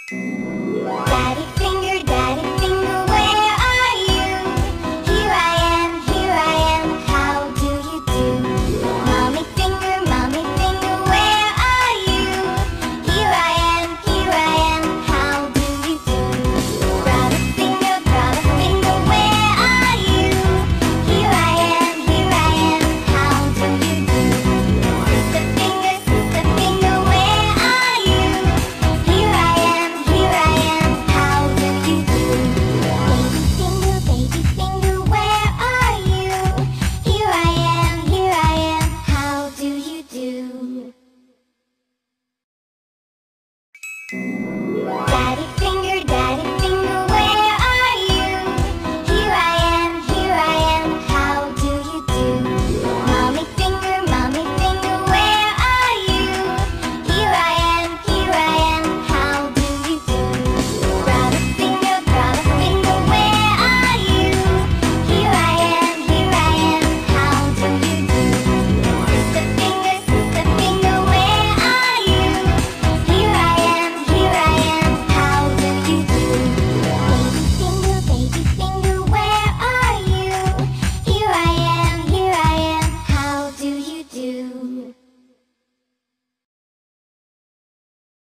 Daddy finger, where are you? Here I am, how do you do? Mommy finger, where are you? Here I am, how do you do? Brother finger, where are you? Here I am, how do you do? Sister finger, where are you? Here I am, how do you do? Baby finger, where are you? Here I am, how do you do?